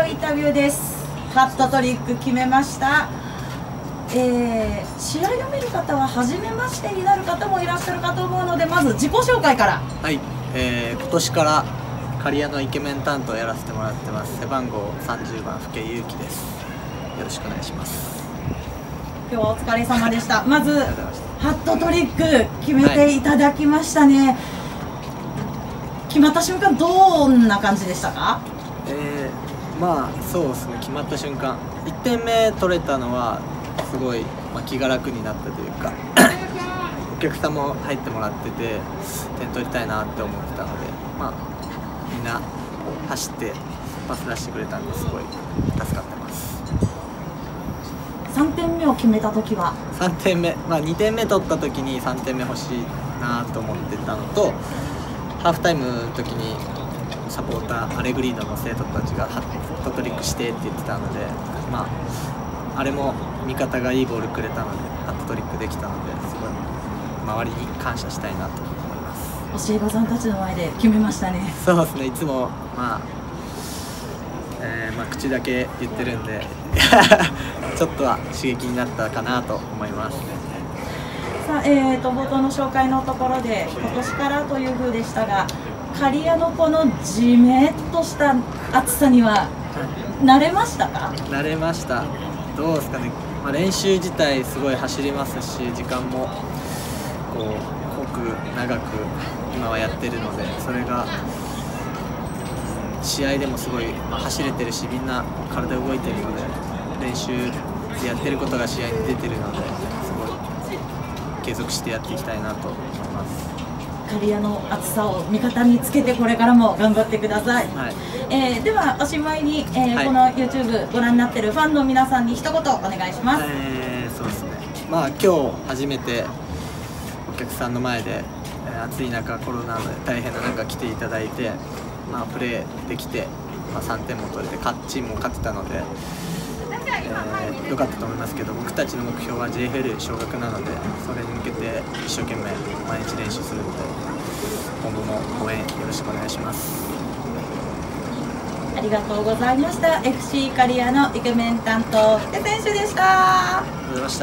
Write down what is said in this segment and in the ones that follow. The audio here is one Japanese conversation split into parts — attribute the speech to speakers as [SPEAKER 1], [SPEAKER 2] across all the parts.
[SPEAKER 1] のインタビューです。ハットトリック決めました。試合を見る方は初めましてになる方もいらっしゃるかと思うので、まず自己紹介から。
[SPEAKER 2] はい、今年から刈谷のイケメン担当をやらせてもらってます。背番号30番福家祐樹です。よろしくお願いします。
[SPEAKER 1] 今日はお疲れ様でした。まずハットトリック決めていただきましたね。決まった瞬間どんな感じでしたか？
[SPEAKER 2] まあそうですね、決まった瞬間1点目取れたのはすごい、気が楽になったというかお客さんも入ってもらってて点取りたいなって思ってたので、みんな走ってパス出してくれたんですごい助かってます。
[SPEAKER 1] 3点目を決めた時は
[SPEAKER 2] 3点目、2点目取った時に3点目欲しいなと思ってたのと、ハーフタイムの時にサポーターアレグリーノの生徒たちがハットトリックしてって言ってたので、あれも味方がいいボールくれたのでハットトリックできたので、すごい周りに感謝したいなと思います。
[SPEAKER 1] 教え子さんたちの前で決めましたね。
[SPEAKER 2] そうですね、いつも口だけ言ってるんでちょっとは刺激になったかなと思います。
[SPEAKER 1] さあ、冒頭の紹介のところで今年からという風でしたが、刈谷のこのじめっとした暑さには慣れましたか？
[SPEAKER 2] 慣れました。どうですかね、練習自体すごい走りますし、時間もこう濃く長く今はやってるので、それが試合でもすごい、走れてるし、みんな体動いてるので、練習でやってることが試合に出てるので、すごい継続してやっていきたいなと思います。
[SPEAKER 1] 刈谷の暑さを味方につけてこれからも頑張ってください。ではおしまいに、この YouTube ご覧になってるファンの皆さんに一言お願いします。
[SPEAKER 2] そうですね、今日初めてお客さんの前で、暑い中、コロナで大変な中来ていただいて、プレーできて、3点も取れてチームも勝ってたので、良かったと思いますけど、僕たちの目標は JFL 昇格なので、それに向けて一生懸命毎日練習するので、今後も応援よろしくお願いします。
[SPEAKER 1] ありがとうございました。 FC 刈谷のイケメン担当福家選手でした。
[SPEAKER 2] ありがとうございました。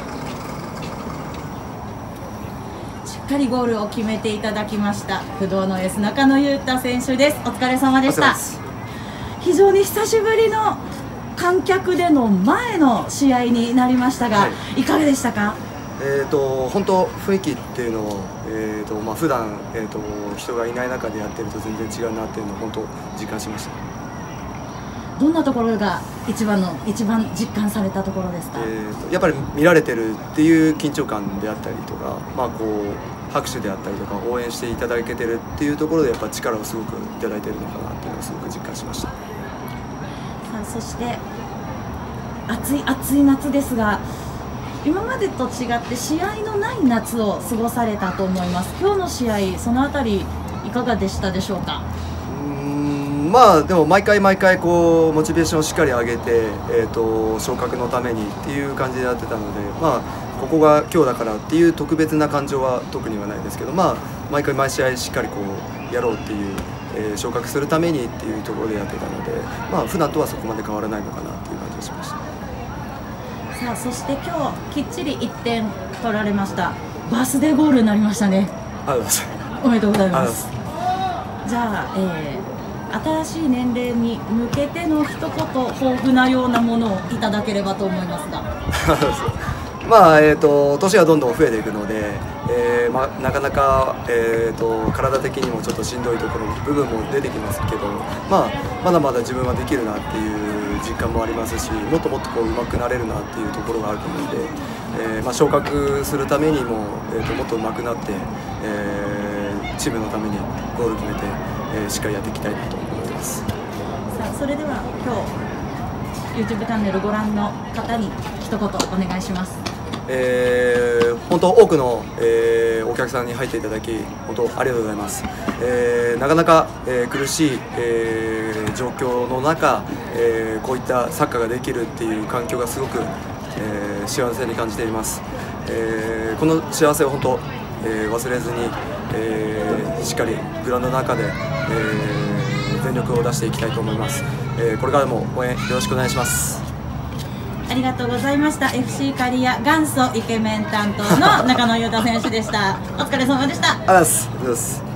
[SPEAKER 1] しっかりゴールを決めていただきました不動のエース中野裕太選手です。お疲れ様でした。非常に久しぶりの観客での前の試合になりましたが、いかがでしたか？
[SPEAKER 3] 本当雰囲気っていうのを、普段、人がいない中でやってると全然違うなっていうのを本当実感しました。
[SPEAKER 1] どんなところが一番実感されたところですか？
[SPEAKER 3] やっぱり見られてるっていう緊張感であったりとか、拍手であったりとか応援していただけてるっていうところでやっぱ力をすごくいただいてるのかなっていうのをすごく実感しました。
[SPEAKER 1] そして暑い夏ですが、今までと違って試合のない夏を過ごされたと思います。今日の試合、そのあたりいかがでしたでしょうか？
[SPEAKER 3] でも毎回こうモチベーションをしっかり上げて、昇格のためにっていう感じでやってたので、ここが今日だからっていう特別な感情は特にはないですけど、毎回毎試合しっかりこうやろうっていう、昇格するためにっていうところでやってたので、普段とはそこまで変わらないのかなっていう感じがしました。
[SPEAKER 1] さあ、そして今日きっちり1点取られました。バースデーゴールになりましたね。おめでとうございます。じゃあ、新しい年齢に向けての一言豊富なようなものをいただければと思いますが
[SPEAKER 3] 年はどんどん増えていくので、なかなか、体的にもちょっとしんどいところ部分も出てきますけど、まだまだ自分はできるなっていう実感もありますし、もっともっと上手くなれるなっていうところがあると思うので、昇格するためにも、もっと上手くなって、チームのためにゴール決めて、しっかりやっていきたいなと思ってます。
[SPEAKER 1] さあ、それでは今日 YouTube チャンネルご覧の方に一言お願いします。
[SPEAKER 3] 本当多くの、お客さんに入っていただき本当ありがとうございます。なかなか、苦しい、状況の中、こういったサッカーができるっていう環境がすごく、幸せに感じています。この幸せを本当、忘れずに、しっかりグラウンドの中で、 全力を出していきたいと思います。これからも応援よろしくお願いします。
[SPEAKER 1] ありがとうございました。 FC 刈谷元祖イケメン担当の中野裕太選手でした。お疲れ様でした。
[SPEAKER 3] ありがとうございます。